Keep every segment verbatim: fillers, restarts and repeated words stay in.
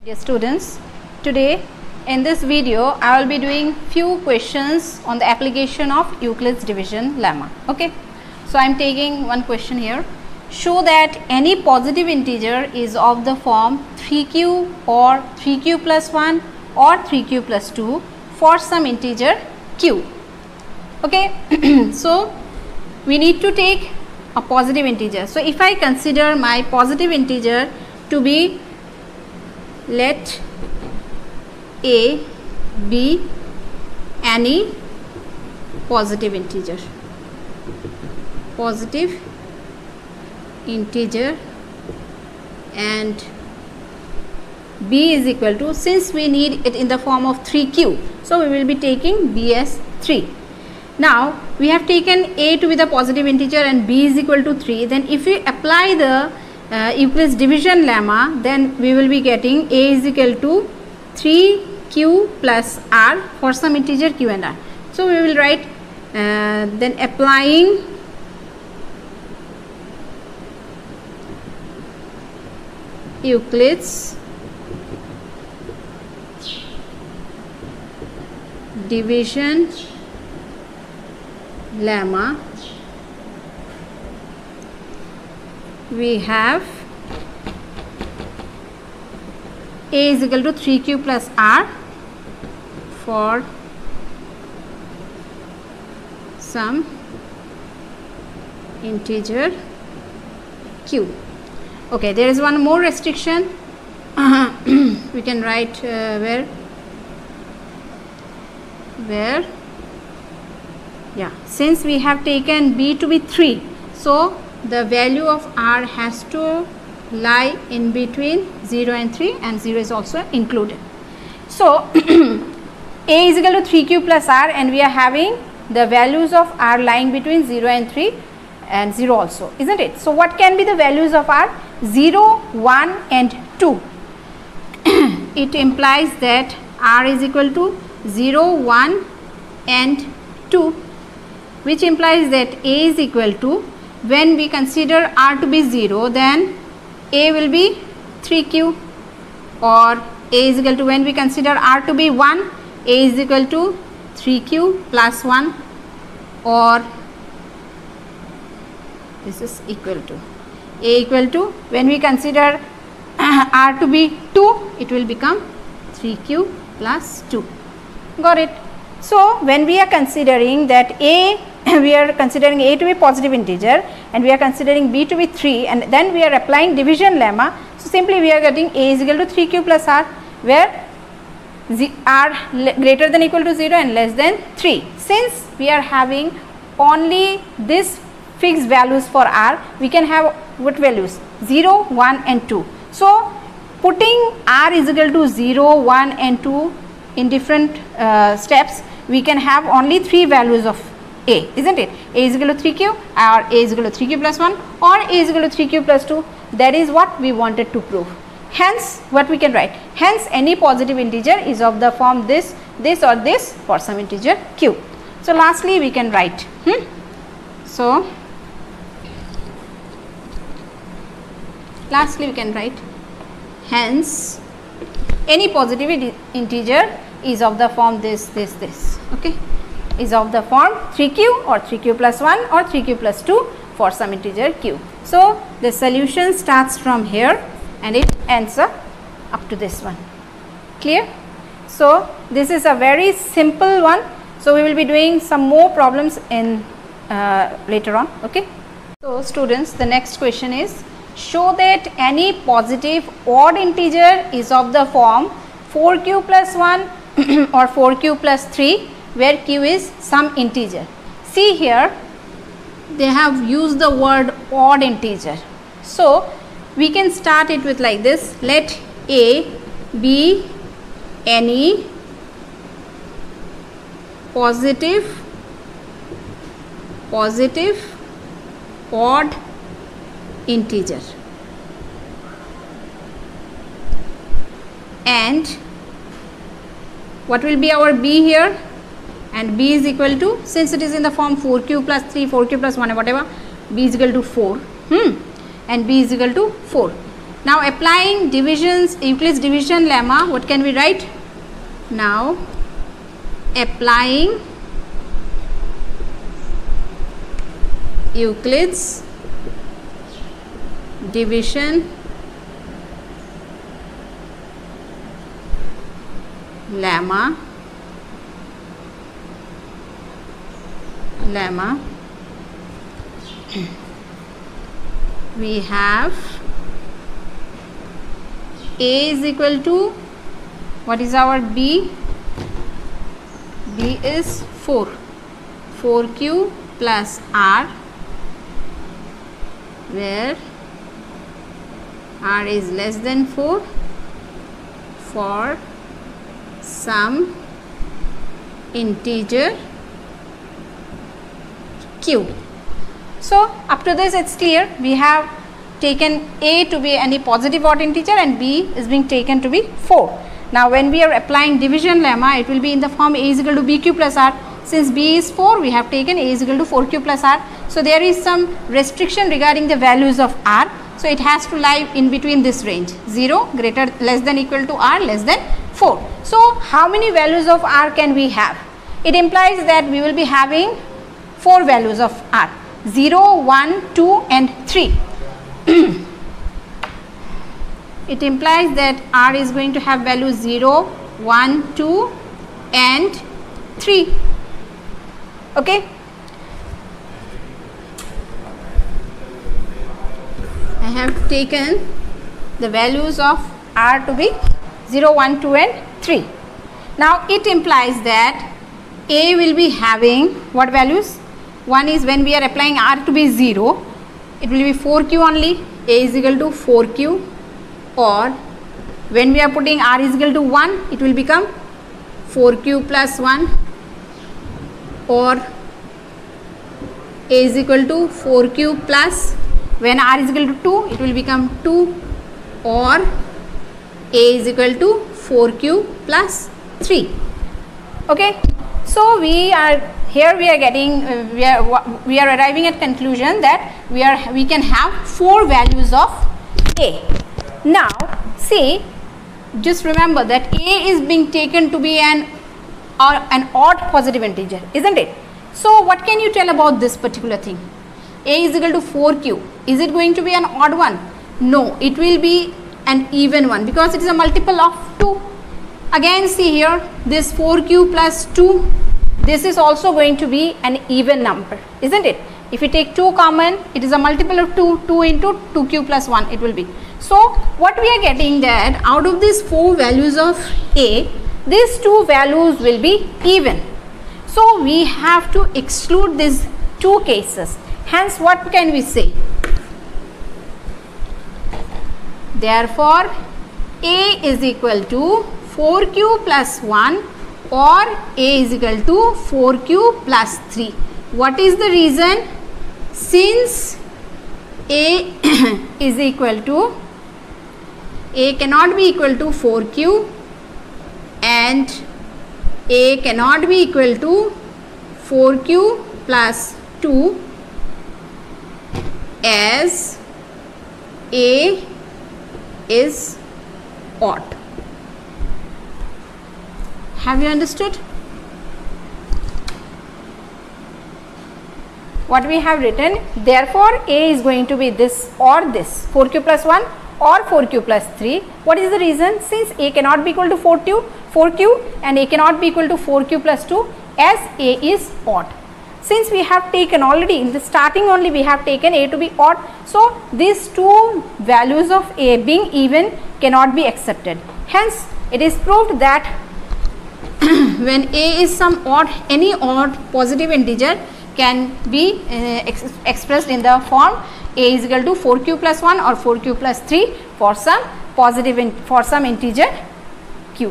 Dear students, today in this video I will be doing few questions on the application of Euclid's division lemma. Okay, so I am taking one question here. Show that any positive integer is of the form three q or three q plus one or three q plus two for some integer q. Okay, so we need to take a positive integer. So if I consider my positive integer to be, let a be any positive integer, positive integer, and b is equal to, since we need it in the form of three q, so we will be taking b as three. Now we have taken a to be the positive integer and b is equal to three. Then if we apply the uh, Euclid's division lemma, then we will be getting a is equal to three q plus r for some integer q and r. So we will write uh, then applying Euclid's division lemma, we have a is equal to three q plus r for some integer q. Okay, there is one more restriction. Uh, we can write uh, where where yeah, since we have taken b to be three, so the value of r has to lie in between zero and three, and zero is also included. So a is equal to three q plus r, and we are having the values of r lying between zero and three and zero also, isn't it? So what can be the values of r? zero, one and two. It implies that r is equal to zero, one and two, which implies that a is equal to, when we consider r to be zero, then a will be three q, or a is equal to, when we consider r to be one, a is equal to three q plus one, or this is equal to a equal to, when we consider r to be two, it will become three q plus two. Got it? So when we are considering that a, we are considering a to be positive integer and we are considering b to be three, and then we are applying division lemma. So simply we are getting a is equal to three q plus r, where z, r greater than equal to zero and less than three. Since we are having only this fixed values for r, we can have what values? zero, one and two. So putting r is equal to zero, one and two in different uh, steps, we can have only three values of a, isn't it? A is equal to three q, or a is equal to three q plus one, or a is equal to three q plus two. That is what we wanted to prove. Hence what we can write, hence any positive integer is of the form this, this or this for some integer q. So lastly we can write, hmm? so lastly we can write, hence any positive integer is of the form this, this, this, okay, is of the form three q or three q plus one or three q plus two for some integer q. So the solution starts from here and it ends up up to this one. Clear? So this is a very simple one. So we will be doing some more problems in uh, later on. Okay. So students, the next question is, show that any positive odd integer is of the form four q plus one or four q plus three, where q is some integer. See here, they have used the word odd integer. So we can start it with like this, let a be any positive positive odd integer, and what will be our b here? And b is equal to, since it is in the form four q plus three, four q plus one, whatever, b is equal to four, hmm, and b is equal to four. Now applying divisions, Euclid's division lemma, what can we write? Now applying Euclid's division lemma lemma we have A is equal to, what is our B? B is four, four Q plus R, where R is less than four for some integer Q. So up to this it's clear. We have taken A to be any positive odd integer and B is being taken to be four. Now when we are applying division lemma, it will be in the form A is equal to B Q plus R. Since B is four, we have taken A is equal to four Q plus R. So there is some restriction regarding the values of R. So it has to lie in between this range, zero, greater, less than, equal to R, less than four. So how many values of R can we have? It implies that we will be having four values of R, zero, one, two and three. It implies that R is going to have values zero, one, two and three. Okay. I have taken the values of R to be zero, one, two and three. Now it implies that A will be having what values? One is when we are applying R to be zero, it will be four Q only. A is equal to four Q, or when we are putting R is equal to one, it will become four Q plus one, or A is equal to four Q plus, when R is equal to two, it will become two, or A is equal to four Q plus three. Okay. So we are here we are getting uh, we are we are arriving at conclusion that we are we can have four values of A. Now see, just remember that A is being taken to be an or an odd positive integer, isn't it? So what can you tell about this particular thing? A is equal to four Q. Is it going to be an odd one? No, it will be an even one because it is a multiple of two. Again see here, this four Q plus two, this is also going to be an even number, isn't it? If you take two common, it is a multiple of two, two into two Q plus one it will be. So what we are getting that out of these four values of A, these two values will be even. So we have to exclude these two cases. Hence what can we say? Therefore A is equal to four Q plus one, or A is equal to four Q plus three. What is the reason? Since A is equal to, A cannot be equal to four Q and A cannot be equal to four Q plus two, as A is odd. Have you understood? What we have written, therefore A is going to be this or this, four Q plus one or four Q plus three. What is the reason? Since A cannot be equal to four Q, four Q and A cannot be equal to four Q plus two, as A is odd. Since we have taken already in the starting only we have taken A to be odd, so these two values of A being even cannot be accepted. Hence it is proved that when A is some odd, any odd positive integer can be uh, ex expressed in the form A is equal to four Q plus one or four Q plus three for some positive in, for some integer Q.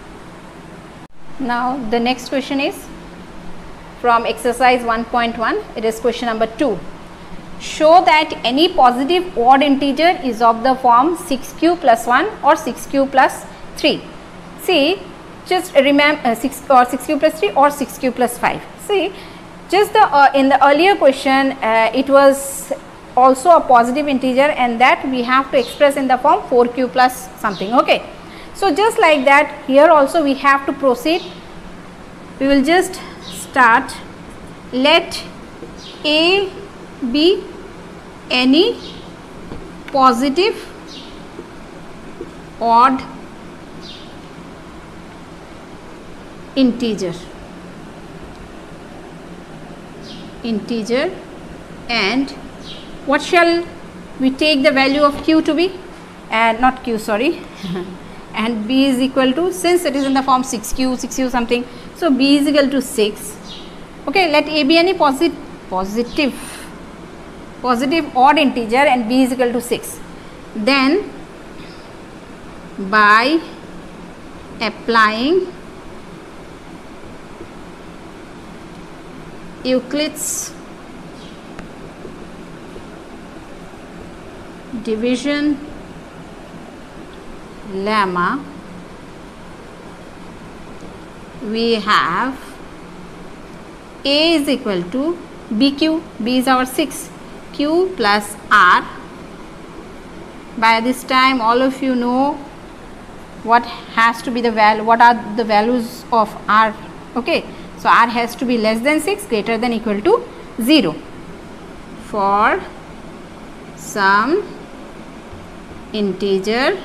Now the next question is from exercise one point one. It is question number two. Show that any positive odd integer is of the form six Q plus one or six Q plus three. See, just remember uh, six or six Q plus three or six Q plus five. See, just the uh, in the earlier question uh, it was also a positive integer, and that we have to express in the form four q plus something. Okay. So just like that, here also we have to proceed. We will just start. Let a be any positive odd integer integer and what shall we take the value of q to be, and not q, sorry and b is equal to, since it is in the form six q six q something, so b is equal to six. Okay, let a be any positive positive positive odd integer and b is equal to six. Then by applying Euclid's division lemma, we have a is equal to bq, b is our six, q plus r. By this time all of you know what has to be the value, what are the values of r. Okay, so r has to be less than six, greater than equal to zero for some integer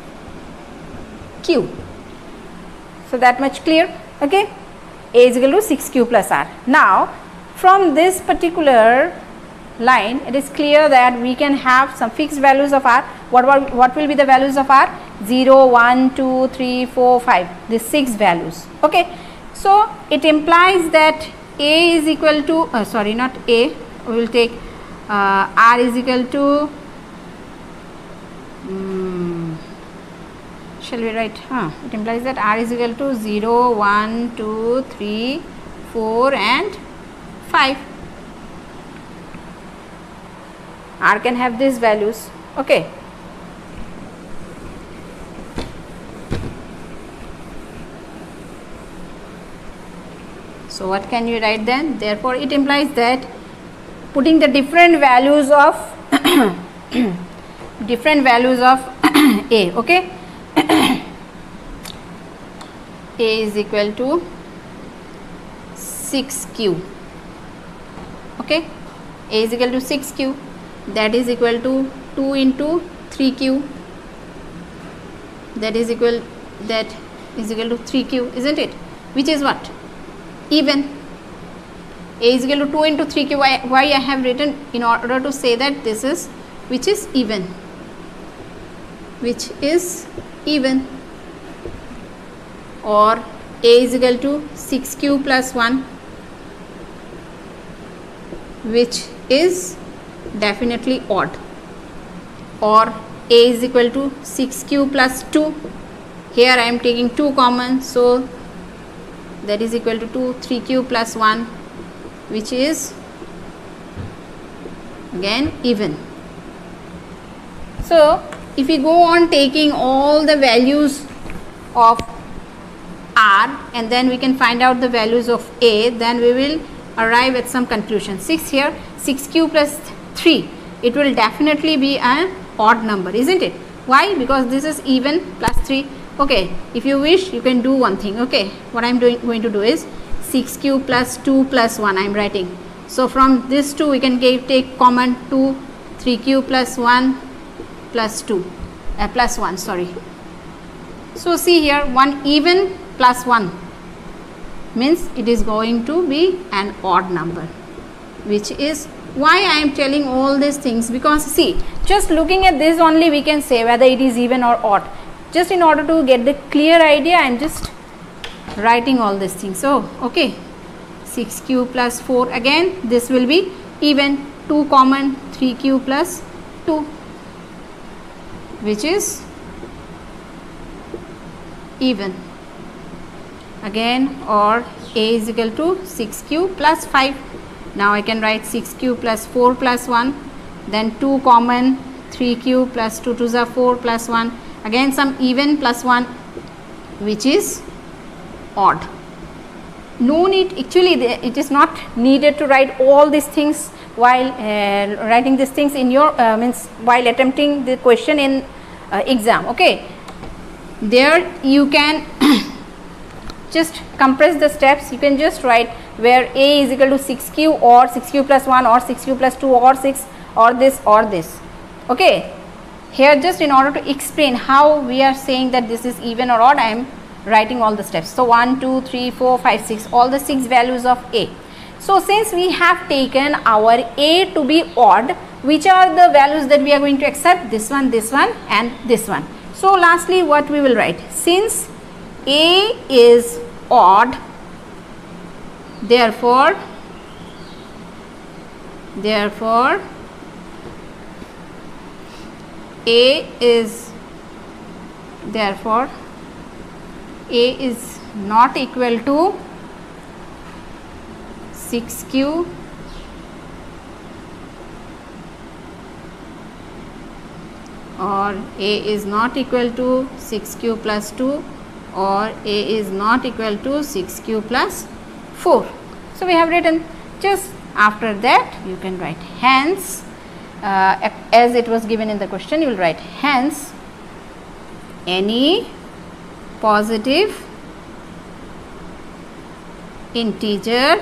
q. So that much clear. Okay, a is equal to six q plus r. Now from this particular line it is clear that we can have some fixed values of r. What, what, what will be the values of r? zero, one, two, three, four, five, these six values. Okay, so it implies that a is equal to, uh, sorry not a, we will take uh, r is equal to, um, shall we write, huh, it implies that r is equal to zero, one, two, three, four and five. R can have these values. Okay. So what can you write then? Therefore it implies that putting the different values of different values of a, okay, a is equal to six q. Okay, a is equal to six q, that is equal to two into three q, that is equal that is equal to three q, isn't it, which is what? Even. A is equal to two into three q. Why, why I have written? In order to say that this is which is even, which is even, or a is equal to six q plus one, which is definitely odd, or a is equal to six q plus two. Here I am taking two common, so that is equal to two, three q plus one, which is again even. So if we go on taking all the values of r and then we can find out the values of a, then we will arrive at some conclusion. six here, six q plus three, it will definitely be an odd number, isn't it? Why? Because this is even plus three. Okay, if you wish you can do one thing. Okay, what I am doing going to do is six q plus two plus one I am writing. So from this two we can give, take common two, three q plus one plus two, uh, plus one, sorry. So see here, one even plus one means it is going to be an odd number, which is why I am telling all these things, because see, just looking at this only we can say whether it is even or odd. Just in order to get the clear idea, I am just writing all these things. So okay, six q plus four, again this will be even, two common, three q plus two, which is even again, or a is equal to six q plus five. Now I can write six q plus four plus one, then two common, three q plus two to the four plus one, again some even plus one, which is odd. No need, actually it is not needed to write all these things while uh, writing these things in your uh, means while attempting the question in uh, exam. Okay, there you can just compress the steps. You can just write where A is equal to six q or six q plus one or six q plus two or six or this or this. Okay, here just in order to explain how we are saying that this is even or odd, I am writing all the steps. So one, two, three, four, five, six, all the six values of A. So since we have taken our A to be odd, which are the values that we are going to accept? This one, this one and this one. So lastly what we will write, since A is odd, therefore therefore A is therefore A is not equal to six q or A is not equal to six q plus two or A is not equal to six q plus four. So we have written. Just after that you can write hence, uh, as it was given in the question, you will write hence any positive integer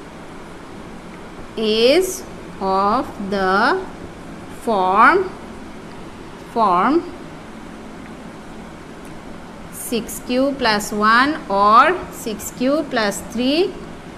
is of the form form six q plus one or six q plus three,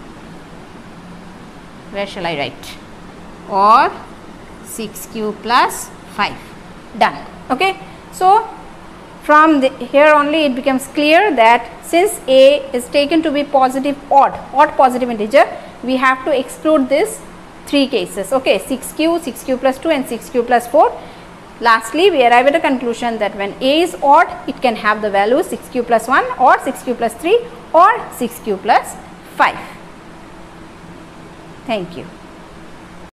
where shall I write, or six q plus five. Done. Okay, so from the, here only it becomes clear that since A is taken to be positive odd odd positive integer, we have to exclude this three cases. Okay, six q, six q plus two and six q plus four. Lastly, we arrive at a conclusion that when A is odd, it can have the value six q plus one or six q plus three or six q plus five. Thank you.